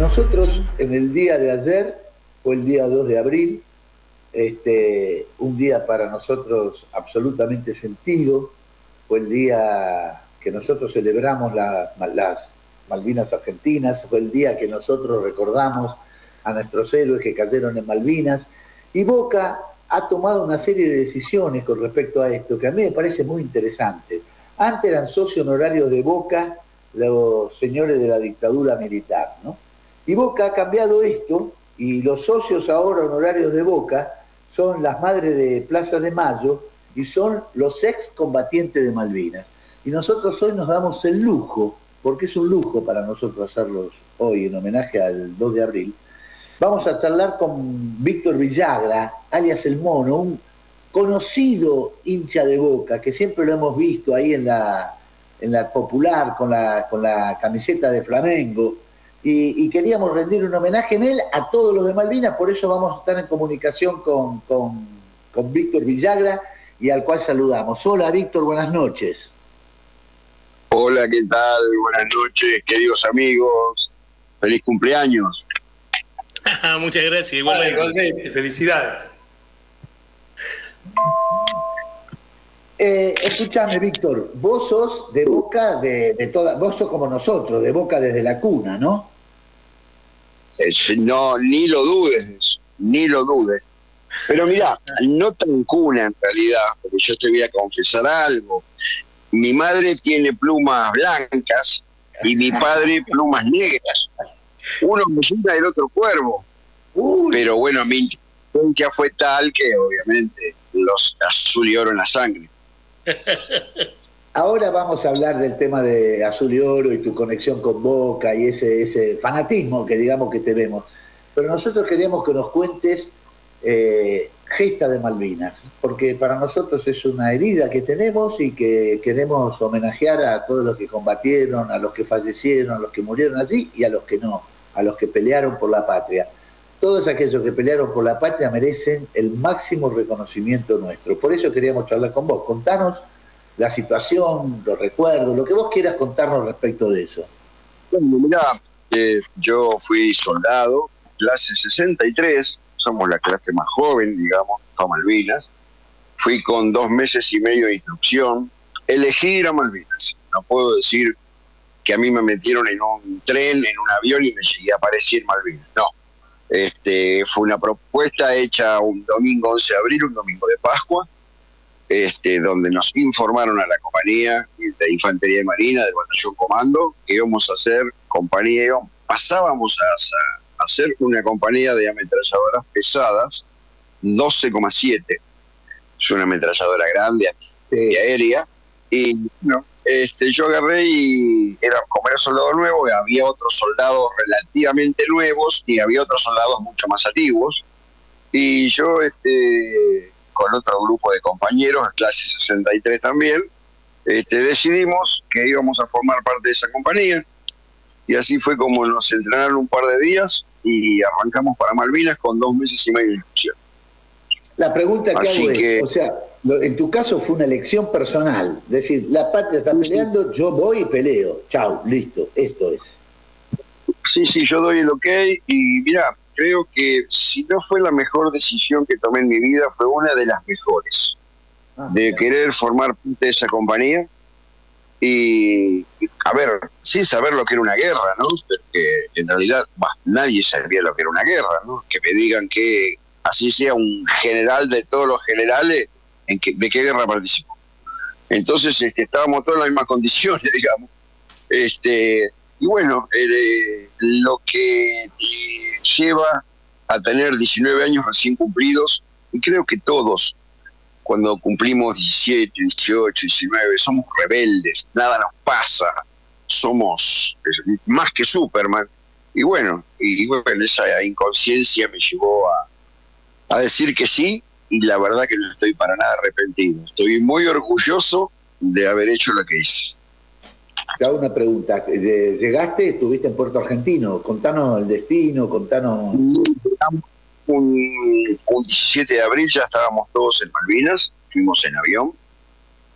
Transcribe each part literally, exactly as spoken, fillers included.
nosotros en el día de ayer, fue el día dos de abril, este, un día para nosotros absolutamente sentido, fue el día que nosotros celebramos la, las Malvinas Argentinas, fue el día que nosotros recordamos a nuestros héroes que cayeron en Malvinas, y Boca ha tomado una serie de decisiones con respecto a esto, que a mí me parece muy interesante. Antes eran socios honorarios de Boca los señores de la dictadura militar, ¿no? Y Boca ha cambiado esto, y los socios ahora honorarios de Boca son las madres de Plaza de Mayo y son los excombatientes de Malvinas. Y nosotros hoy nos damos el lujo, porque es un lujo para nosotros hacerlos hoy en homenaje al dos de abril, vamos a charlar con Víctor Villagra, alias El Mono, un conocido hincha de Boca, que siempre lo hemos visto ahí en la, en la Popular con la, con la camiseta de Flamengo, y, y queríamos rendir un homenaje en él a todos los de Malvinas, por eso vamos a estar en comunicación con, con, con Víctor Villagra, y al cual saludamos. Hola Víctor, buenas noches. Hola, ¿qué tal? Buenas noches, queridos amigos. Feliz cumpleaños. Muchas gracias, igualmente. igualmente. Felicidades. Eh, escúchame, Víctor, vos sos de Boca, de, de toda, vos sos como nosotros, de Boca desde la cuna, ¿no? Eh, no, ni lo dudes, ni lo dudes. Pero mirá, no tan cuna en realidad, porque yo te voy a confesar algo. Mi madre tiene plumas blancas y mi padre plumas negras. Uno gallina y el otro cuervo. Uy. Pero bueno, mi inteligencia fue tal que obviamente los azul y oro en la sangre. Ahora vamos a hablar del tema de Azul y Oro y tu conexión con Boca y ese, ese fanatismo que digamos que tenemos. Pero nosotros queríamos que nos cuentes eh, Gesta de Malvinas, porque para nosotros es una herida que tenemos y que queremos homenajear a todos los que combatieron, a los que fallecieron, a los que murieron allí y a los que no, a los que pelearon por la patria. Todos aquellos que pelearon por la patria merecen el máximo reconocimiento nuestro. Por eso queríamos charlar con vos. Contanos la situación, los recuerdos, lo que vos quieras contarnos respecto de eso. Bueno, mirá, eh, yo fui soldado, clase sesenta y tres, somos la clase más joven, digamos, para Malvinas. Fui con dos meses y medio de instrucción. Elegí ir a Malvinas. No puedo decir que a mí me metieron en un tren, en un avión y me llegué a aparecer en Malvinas. No. Este, fue una propuesta hecha un domingo once de abril, un domingo de Pascua, este, donde nos informaron a la compañía de Infantería de Marina del Batallón Comando que íbamos a hacer compañía, íbamos, pasábamos a, a hacer una compañía de ametralladoras pesadas, doce coma siete. Es una ametralladora grande, sí, aérea, y no, este, yo agarré y era como era soldado nuevo, había otros soldados relativamente nuevos y había otros soldados mucho más antiguos, y yo este con otro grupo de compañeros, clase sesenta y tres también, este, decidimos que íbamos a formar parte de esa compañía, y así fue como nos entrenaron un par de días y arrancamos para Malvinas con dos meses y medio de instrucción. La pregunta que así hago que, es, o sea, en tu caso fue una elección personal, es decir, la patria está peleando, yo voy y peleo, chau, listo, esto es. Sí, sí, yo doy el ok, y mira, creo que si no fue la mejor decisión que tomé en mi vida, fue una de las mejores, ah, de bien. Querer formar parte de esa compañía y, a ver, sin saber lo que era una guerra, ¿no? Porque en realidad bah, nadie sabía lo que era una guerra, ¿no? Que me digan que así sea un general de todos los generales, ¿en qué, de qué guerra participó? Entonces este, estábamos todos en las mismas condiciones, digamos. Este, y bueno, eh, lo que te lleva a tener diecinueve años recién cumplidos, y creo que todos, cuando cumplimos diecisiete, dieciocho, diecinueve, somos rebeldes, nada nos pasa, somos más que Superman. Y bueno, y bueno, esa inconsciencia me llevó a a decir que sí, y la verdad que no estoy para nada arrepentido. Estoy muy orgulloso de haber hecho lo que hice. Te hago una pregunta. ¿Llegaste, estuviste en Puerto Argentino? Contanos el destino, contanos... Un, un diecisiete de abril ya estábamos todos en Malvinas, fuimos en avión,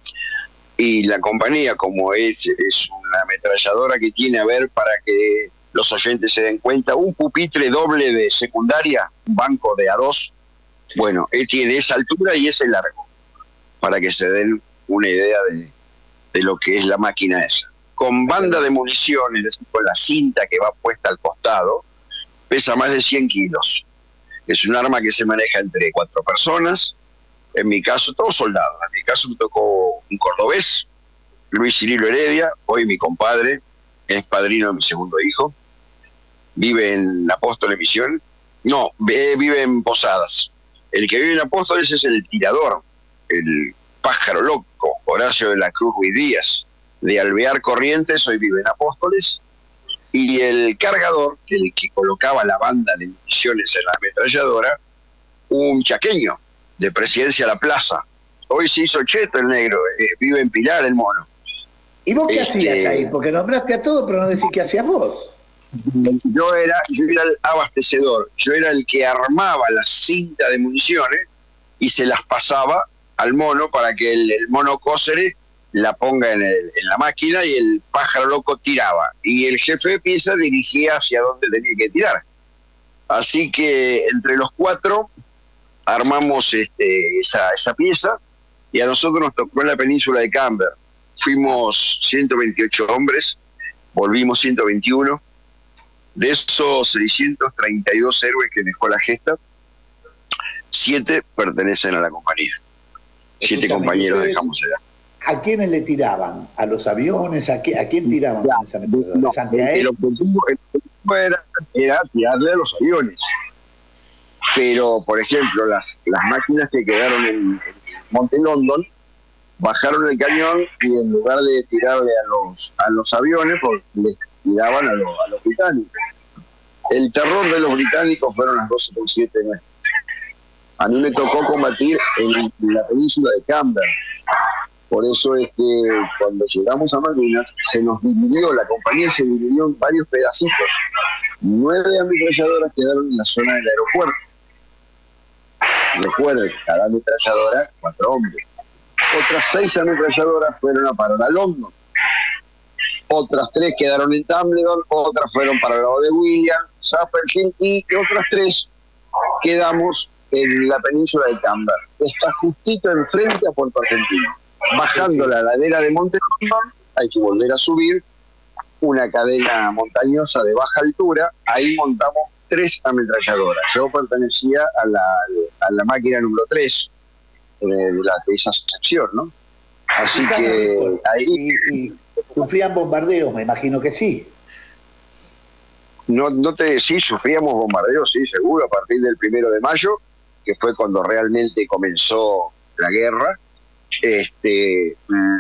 y la compañía, como es, es una ametralladora que tiene a ver para que los oyentes se den cuenta, un pupitre doble de secundaria, un banco de A dos, bueno, él tiene esa altura y ese largo, para que se den una idea de, de lo que es la máquina esa. Con banda de munición, es decir, con la cinta que va puesta al costado, pesa más de cien kilos. Es un arma que se maneja entre cuatro personas, en mi caso, todos soldados. En mi caso me tocó un cordobés, Luis Cirilo Heredia, hoy mi compadre, es padrino de mi segundo hijo, vive en Apóstoles Misión, no, vive en Posadas. El que vive en Apóstoles es el tirador, el pájaro loco, Horacio de la Cruz Ruiz Díaz, de Alvear Corrientes, hoy vive en Apóstoles, y el cargador, el que colocaba la banda de municiones en la ametralladora, un chaqueño, de Presidencia La Plaza. Hoy se hizo cheto el negro, eh, vive en Pilar el mono. ¿Y vos qué este, hacías ahí? Porque nombraste a todos, pero no decís qué hacías vos. Yo era, yo era el abastecedor, yo era el que armaba la cinta de municiones y se las pasaba al mono para que el, el mono cósere la ponga en, el, en la máquina y el pájaro loco tiraba. Y el jefe de pieza dirigía hacia dónde tenía que tirar. Así que entre los cuatro armamos este, esa, esa pieza y a nosotros nos tocó en la península de Camber. Fuimos ciento veintiocho hombres, volvimos ciento veintiuno. De esos seiscientos treinta y dos héroes que dejó la gesta, siete pertenecen a la compañía. Siete compañeros dejamos allá. ¿A quiénes le tiraban? ¿A los aviones? ¿A, qué, a quién tiraban? Ya, no, el objetivo, el objetivo era, era tirarle a los aviones. Pero, por ejemplo, las, las máquinas que quedaron en, en Monte London bajaron el cañón y en lugar de tirarle a los a los aviones, pues les tiraban a, lo, a los británicos. El terror de los británicos fueron las doce por siete nuestras. A mí me tocó combatir en la península de Camber. Por eso es que cuando llegamos a Malvinas se nos dividió, la compañía se dividió en varios pedacitos. Nueve ametralladoras quedaron en la zona del aeropuerto. Recuerden, cada ametralladora, cuatro hombres. Otras seis ametralladoras fueron a parar a London. Otras tres quedaron en Tumbledon, otras fueron para el lado de William, Suffolk y otras tres quedamos en la península de Camber. Está justito enfrente a Puerto Argentino. Bajando la ladera de Monte London, hay que volver a subir una cadena montañosa de baja altura. Ahí montamos tres ametralladoras. Yo pertenecía a la, a la máquina número tres de, la, de esa sección, ¿no? Así y que ahí... Y, y ¿sufrían bombardeos? Me imagino que sí. No, no te sí, sufríamos bombardeos, sí, seguro, a partir del primero de mayo, que fue cuando realmente comenzó la guerra. Este,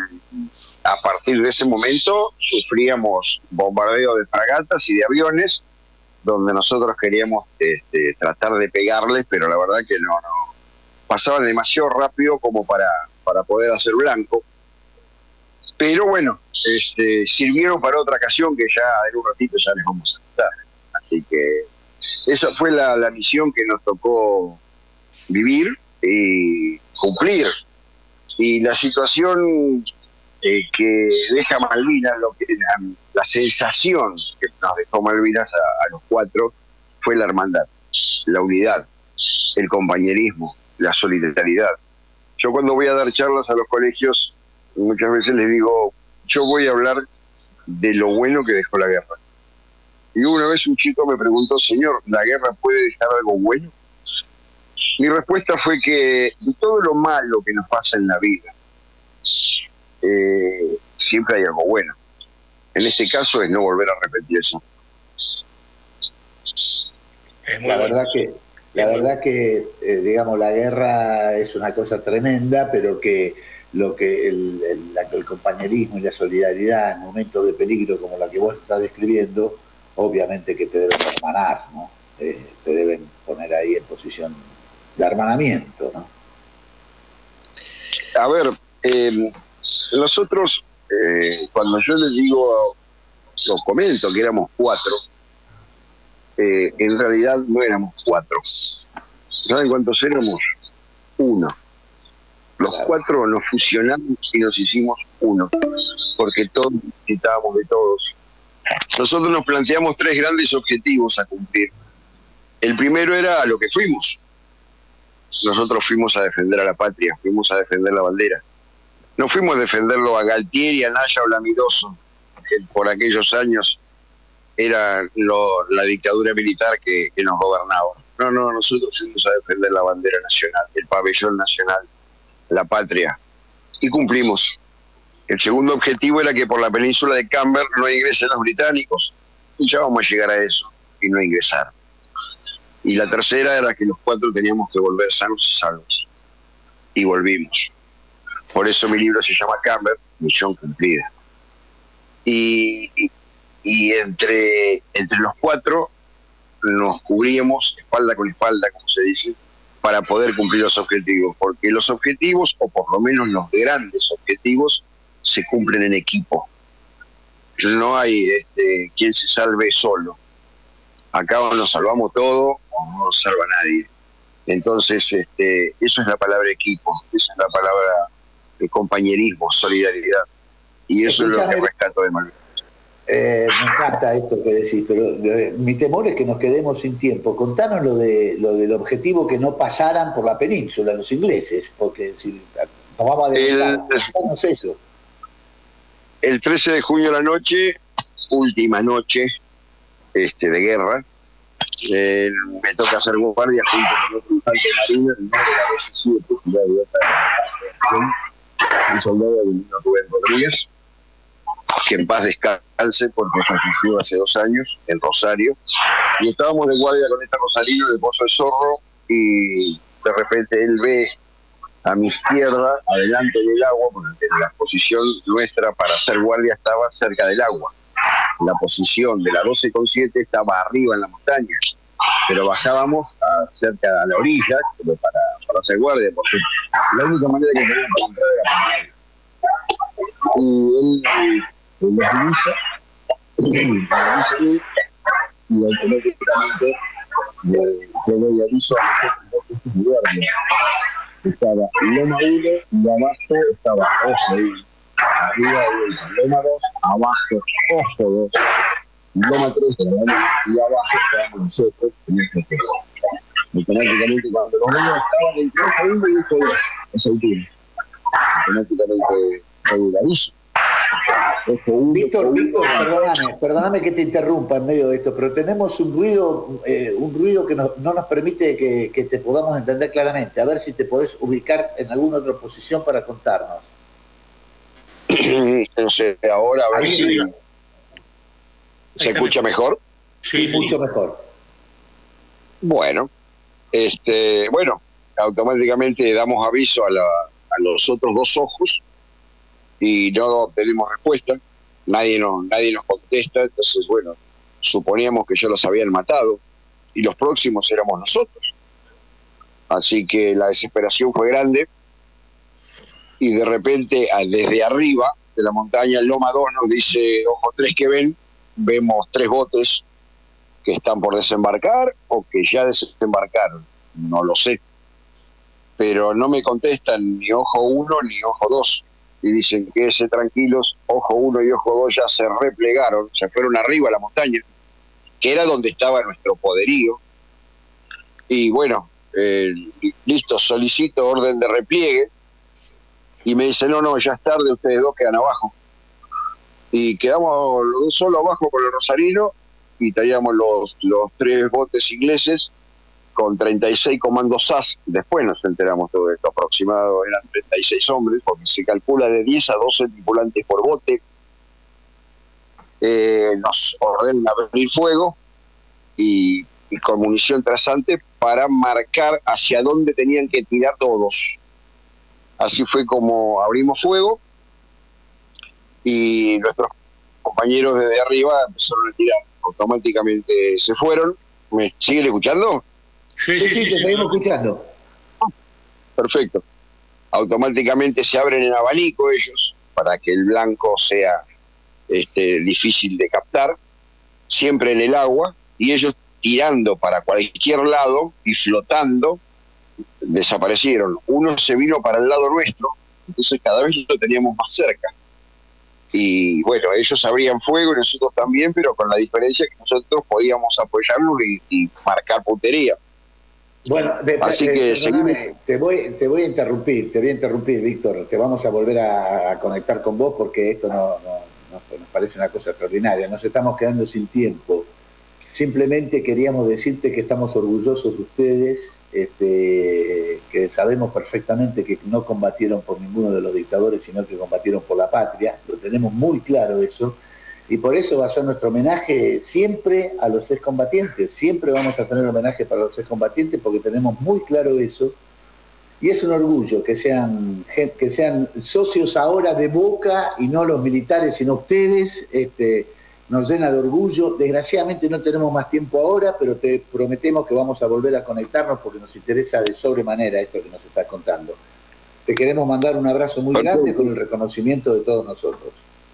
a partir de ese momento sufríamos bombardeos de fragatas y de aviones, donde nosotros queríamos este, tratar de pegarles, pero la verdad que no, no pasaban demasiado rápido como para, para poder hacer blanco. Pero bueno, este, sirvieron para otra ocasión que ya en un ratito ya les vamos a contar. Así que esa fue la, la misión que nos tocó vivir y cumplir. Y la situación eh, que deja Malvinas, lo que la, la sensación que nos dejó Malvinas a, a los cuatro fue la hermandad, la unidad, el compañerismo, la solidaridad. Yo cuando voy a dar charlas a los colegios, muchas veces les digo, yo voy a hablar de lo bueno que dejó la guerra. Y una vez un chico me preguntó, señor, ¿la guerra puede dejar algo bueno? Mi respuesta fue que de todo lo malo que nos pasa en la vida, eh, siempre hay algo bueno. En este caso es no volver a repetir eso. Es muy la bueno. verdad que, la verdad que eh, digamos, la guerra es una cosa tremenda, pero que lo que el, el, el compañerismo y la solidaridad en momentos de peligro como la que vos estás describiendo, obviamente que te deben hermanar, ¿no? Eh, te deben poner ahí en posición de hermanamiento, ¿no? A ver, eh, nosotros, eh, cuando yo les digo, lo comento que éramos cuatro, eh, en realidad no éramos cuatro. ¿Saben cuántos éramos? Uno. Los claro. cuatro nos fusionamos y nos hicimos uno, porque todos necesitábamos de todos. nosotros nos planteamos tres grandes objetivos a cumplir. El primero era a lo que fuimos. Nosotros fuimos a defender a la patria, fuimos a defender la bandera. No fuimos a defenderlo a Galtieri, a Naya o a Lamidoso, que por aquellos años era lo, la dictadura militar que, que nos gobernaba. No, no, nosotros fuimos a defender la bandera nacional, el pabellón nacional, la patria. Y cumplimos. El segundo objetivo era que por la península de Camber no ingresen los británicos. Y ya vamos a llegar a eso, y no ingresar. Y la tercera era que los cuatro teníamos que volver sanos y salvos. Y volvimos. Por eso mi libro se llama Camber, misión cumplida. Y, y, y entre, entre los cuatro nos cubríamos espalda con espalda, como se dice, para poder cumplir los objetivos. Porque los objetivos, o por lo menos los grandes objetivos, se cumplen en equipo. No hay este, quien se salve solo. Acá o nos salvamos todos o no nos salva nadie. Entonces, este, eso es la palabra equipo, esa es la palabra de compañerismo, solidaridad. Y eso Escuchame, es lo que rescato de Malvinas. Eh, me encanta esto que decís, pero eh, mi temor es que nos quedemos sin tiempo. Contanos lo, de, lo del objetivo que no pasaran por la península los ingleses, porque si nos vamos a dedicar, contanos eso. El trece de junio a la noche, última noche este, de guerra, eh, me toca hacer guardia junto con otro infante marino, el nombre de la B C siete, un soldado de Rubén Rodríguez, que en paz descanse porque falleció hace dos años en Rosario, y estábamos de guardia con este rosarino de Pozo de Zorro, y de repente él ve a mi izquierda, adelante del agua, porque la posición nuestra para hacer guardia estaba cerca del agua. La posición de la doce con siete estaba arriba en la montaña, pero bajábamos a, cerca a la orilla pero para, para hacer guardia, porque la única manera que teníamos para entrar era por ahí. Y él, él nos divisa, me dice a mí, y automáticamente eh, yo doy aviso a nosotros dos de guardia. Estaba Loma uno y abajo estaba Ojo uno. Arriba de Loma dos, abajo Ojo dos. Y Loma tres de la Loma y abajo estábamos nosotros en este tema. Automáticamente cuando los niños estaban en Ojo uno y Ojo dos, a esa altura. Automáticamente doy el aviso. Víctor, Víctor, perdóname, perdóname que te interrumpa en medio de esto, pero tenemos un ruido, eh, un ruido que no, no nos permite que, que te podamos entender claramente. A ver si te podés ubicar en alguna otra posición para contarnos. No sé, ahora a ver si se escucha mejor. Sí, sí, mucho mejor. Bueno, este, bueno, automáticamente damos aviso a, la, a los otros dos ojos. Y no tenemos respuesta, nadie nos, nadie nos contesta, entonces bueno, suponíamos que ya los habían matado y los próximos éramos nosotros. Así que la desesperación fue grande y de repente desde arriba de la montaña, el Loma dos nos dice, Ojo tres que ven, vemos tres botes que están por desembarcar o que ya desembarcaron, no lo sé. Pero no me contestan ni Ojo uno ni Ojo dos. Y dicen que ese tranquilos, Ojo uno y Ojo dos ya se replegaron, se fueron arriba a la montaña, que era donde estaba nuestro poderío. Y bueno, eh, listo, solicito orden de repliegue. Y me dice, no, no, ya es tarde, ustedes dos quedan abajo. Y quedamos los dos solos abajo con el rosarino y traíamos los, los tres botes ingleses con treinta y seis comandos S A S. Después nos enteramos todo esto, aproximado eran treinta y seis hombres, porque se calcula de diez a doce tripulantes por bote. Eh, nos ordenan abrir fuego y, y con munición trazante para marcar hacia dónde tenían que tirar todos. Así fue como abrimos fuego y nuestros compañeros desde arriba empezaron a tirar. Automáticamente se fueron. ¿Me siguen escuchando? Sí, sí, sí, sí, te seguimos escuchando. Perfecto. Automáticamente se abren en abanico ellos para que el blanco sea este, difícil de captar, siempre en el agua, y ellos tirando para cualquier lado y flotando, desaparecieron. Uno se vino para el lado nuestro, entonces cada vez lo teníamos más cerca. y bueno, ellos abrían fuego y nosotros también, pero con la diferencia que nosotros podíamos apoyarlos y, y marcar puntería. Bueno, de, así de, que perdóname, te voy, te voy a interrumpir, te voy a interrumpir, Víctor, te vamos a volver a, a conectar con vos porque esto no, no, no, nos parece una cosa extraordinaria, nos estamos quedando sin tiempo. Simplemente queríamos decirte que estamos orgullosos de ustedes, este, que sabemos perfectamente que no combatieron por ninguno de los dictadores, sino que combatieron por la patria, lo tenemos muy claro eso, y por eso va a ser nuestro homenaje siempre a los excombatientes, siempre vamos a tener homenaje para los excombatientes porque tenemos muy claro eso, y es un orgullo que sean, que sean socios ahora de Boca y no los militares, sino ustedes, este, nos llena de orgullo. Desgraciadamente no tenemos más tiempo ahora, pero te prometemos que vamos a volver a conectarnos porque nos interesa de sobremanera esto que nos estás contando. Te queremos mandar un abrazo muy grande con el reconocimiento de todos nosotros.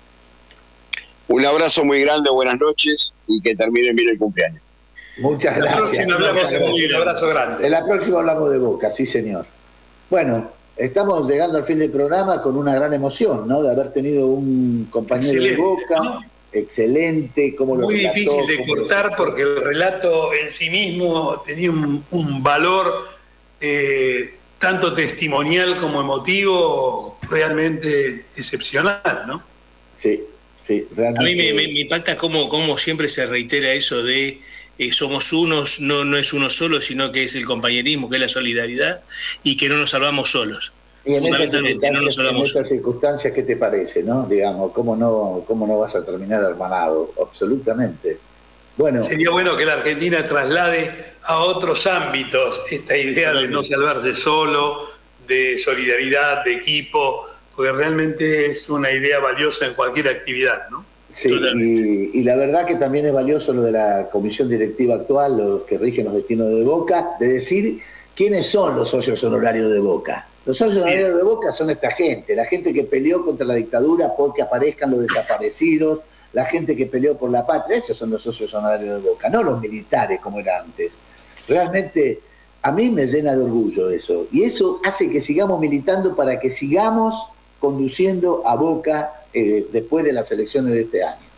Un abrazo muy grande, buenas noches y que terminen bien el cumpleaños. Muchas gracias. La próxima hablamos de un abrazo grande. En la próxima hablamos de Boca, sí señor. Bueno, estamos llegando al fin del programa con una gran emoción, ¿no? De haber tenido un compañero Excelente, de Boca... ¿no? Excelente, como lo muy relató, difícil de cortar porque el relato en sí mismo tenía un, un valor eh, tanto testimonial como emotivo realmente excepcional, ¿no? Sí, sí, realmente. A mí me, me, me impacta cómo, cómo siempre se reitera eso de eh, somos unos, no, no es uno solo, sino que es el compañerismo, que es la solidaridad y que no nos salvamos solos. Y en esas, no nos en esas circunstancias, ¿qué te parece, no? Digamos, ¿cómo no, cómo no vas a terminar hermanado? Absolutamente. Bueno, sería bueno que la Argentina traslade a otros ámbitos esta idea de no salvarse solo, de solidaridad, de equipo, porque realmente es una idea valiosa en cualquier actividad, ¿no? Sí, y, y la verdad que también es valioso lo de la comisión directiva actual, los que rigen los destinos de Boca, de decir quiénes son los socios honorarios de Boca. Los socios sí. honorarios de Boca son esta gente, la gente que peleó contra la dictadura porque aparezcan los desaparecidos, la gente que peleó por la patria, esos son los socios honorarios de Boca, no los militares como era antes. Realmente a mí me llena de orgullo eso, y eso hace que sigamos militando para que sigamos conduciendo a Boca eh, después de las elecciones de este año.